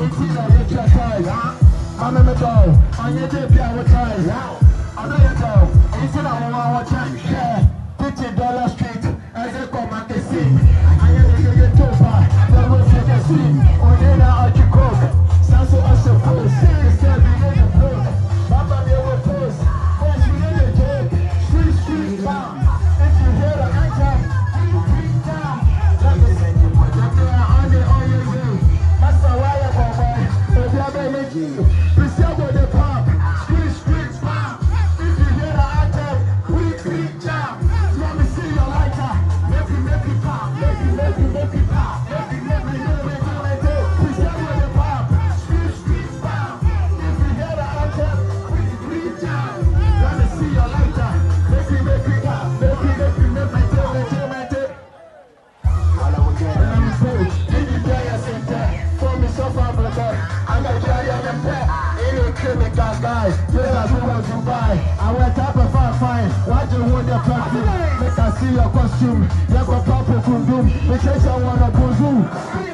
It's in a rich tie. I'm in the door. On your dip, I will tie. I know you know. It's in our time. Share. $50 street. As a command to see. I am the good tofa. Then we'll take a seat. On in our coke. Sounds so I suppose. It's still being the book. Mama, they will post. First, we need a joke. Street, bam. If you hear the anthem, you beat down. Let me send you more. Let me on the on your way. That's the way I go, boy. If you have energy, Prestea Guy the pop. Street, bam. If you hear the anthem, we beat down. Let me see your lighter. Make it pop. Make it pop. Make it Prestea Guy the pop. Street, bam. If you hear the anthem, we beat down. Let me see your lighter. Make it pop. Guys, yes, I want to buy. I went up and fine. Why do you want the perfume? Make I see your costume. You have a purple kundum. The church I want to go zoom.